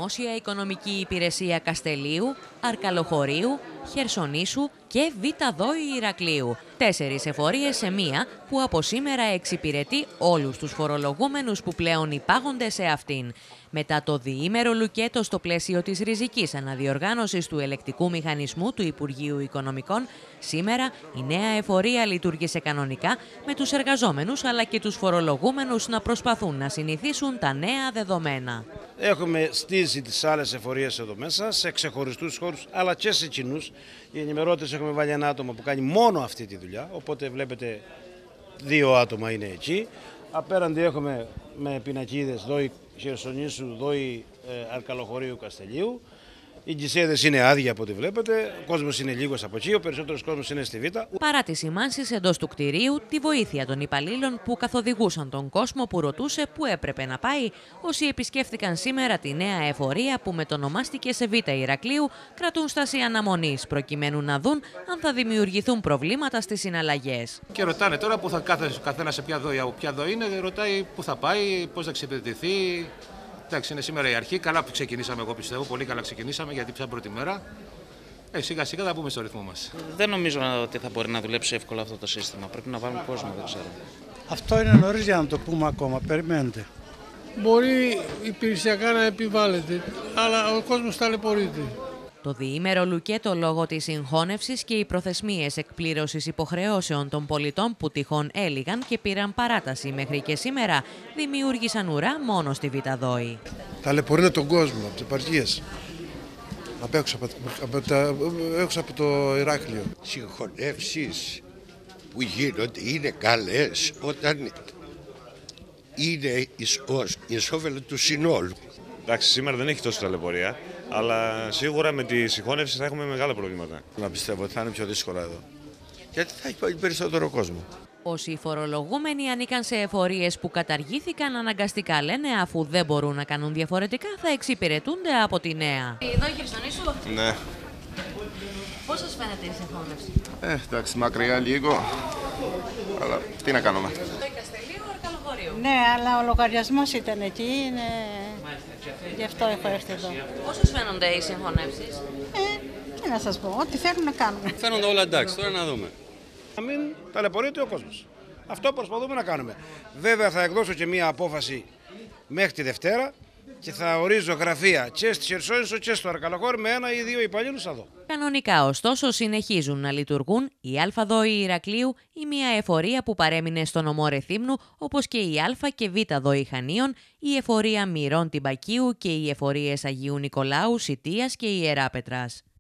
Δημόσια Οικονομική Υπηρεσία Καστελείου, Αρκαλοχωρίου, Χερσονήσου και Β' Δόη Ηρακλείου. 4 εφορίες σε μία που από σήμερα εξυπηρετεί όλους τους φορολογούμενους που πλέον υπάγονται σε αυτήν. Μετά το διήμερο λουκέτο στο πλαίσιο της ριζικής αναδιοργάνωσης του ελεκτικού μηχανισμού του Υπουργείου Οικονομικών, σήμερα η νέα εφορία λειτουργήσε κανονικά, με τους εργαζόμενους αλλά και τους φορολογούμενους να προσπαθούν να συνηθίσουν τα νέα δεδομένα. Έχουμε στήσει τις άλλες εφορίες εδώ μέσα, σε ξεχωριστούς χώρους, αλλά και σε κοινούς. Οι ενημερώτες έχουμε βάλει ένα άτομο που κάνει μόνο αυτή τη δουλειά, οπότε βλέπετε 2 άτομα είναι εκεί. Απέναντι έχουμε με πινακίδες Δόη Χερσονήσου, Δόη Αρκαλοχωρίου, Καστελείου. Οι γκισέδες είναι άδεια από ό,τι βλέπετε, ο κόσμος είναι λίγος από εκεί, ο περισσότερος κόσμος είναι στη Β'. Παρά τις σημάνσεις εντός του κτηρίου, τη βοήθεια των υπαλλήλων που καθοδηγούσαν τον κόσμο που ρωτούσε πού έπρεπε να πάει, όσοι επισκέφτηκαν σήμερα τη νέα εφορία που μετονομάστηκε σε Β' Ηρακλείου, κρατούν στάση αναμονής προκειμένου να δουν αν θα δημιουργηθούν προβλήματα στις συναλλαγές. Και ρωτάνε τώρα που θα κάθεται ο καθένας σε ποια δόη, από ποια δόη είναι, ρωτάει πού θα πάει, πώς θα εξυπηρετηθεί. Εντάξει, είναι σήμερα η αρχή. Καλά που ξεκινήσαμε, εγώ πιστεύω. Πολύ καλά ξεκινήσαμε γιατί πια πρώτη μέρα. Σιγά σιγά θα μπούμε στο ρυθμό μας. Δεν νομίζω ότι θα μπορεί να δουλέψει εύκολα αυτό το σύστημα. Πρέπει να βάλουμε κόσμο, δεν ξέρω. Αυτό είναι νωρίς για να το πούμε ακόμα. Περιμένετε. Μπορεί υπηρεσιακά να επιβάλλεται, αλλά ο κόσμος ταλαιπωρείται. Το διήμερο λουκέτο λόγω της συγχώνευσης και οι προθεσμίες εκπλήρωσης υποχρεώσεων των πολιτών που τυχόν έλυγαν και πήραν παράταση μέχρι και σήμερα δημιούργησαν ουρά μόνο στη Β' Δόη. Ταλαιπωρείται τον κόσμο από τις επαρχίες. Έξω από το Ηράκλειο. Συγχωνεύσεις που γίνονται είναι καλές όταν είναι εις όφελον του συνόλου. Εντάξει, σήμερα δεν έχει τόση ταλαιπωρία, αλλά σίγουρα με τη συγχώνευση θα έχουμε μεγάλα προβλήματα. Να πιστεύω ότι θα είναι πιο δύσκολο εδώ. Γιατί θα έχει περισσότερο κόσμο. Όσοι φορολογούμενοι ανήκαν σε εφορίες που καταργήθηκαν αναγκαστικά, λένε, αφού δεν μπορούν να κάνουν διαφορετικά, θα εξυπηρετούνται από τη νέα. Εδώ η Χερσονήσου. Ναι. Πώς σας φαίνεται η συγχώνευση? Εντάξει, μακριά λίγο, αλλά τι να κάνουμε. Το Καστελείου, Αρκαλοχωρίου. Ναι, αλλά ο λογαριασμός ήταν εκεί, είναι... γι' αυτό έχω έρθει εδώ. Πώς σας φαίνονται οι συγχωνεύσεις? Τι να σας πω, ό,τι θέλουν να κάνουν. Φαίνονται όλα εντάξει, τώρα να δούμε. Να μην ταλαιπωρείται ο κόσμος. Αυτό προσπαθούμε να κάνουμε. Βέβαια θα εκδώσω και μία απόφαση μέχρι τη Δευτέρα και θα ορίζω γραφεία και στη Χερσόνησο και στο Αρκαλοχώρι με 1 ή 2 υπαλλήλους εδώ. Κανονικά, ωστόσο, συνεχίζουν να λειτουργούν η Α' Δόη Ηρακλείου, η μία εφορία που παρέμεινε στο νομό Ρεθύμνου, όπως και η Α' και Β' Δόη Χανίων, η εφορία Μυρών Τυμπακίου και οι εφορίες Αγίου Νικολάου, Σιτίας και Ιεράπετρας.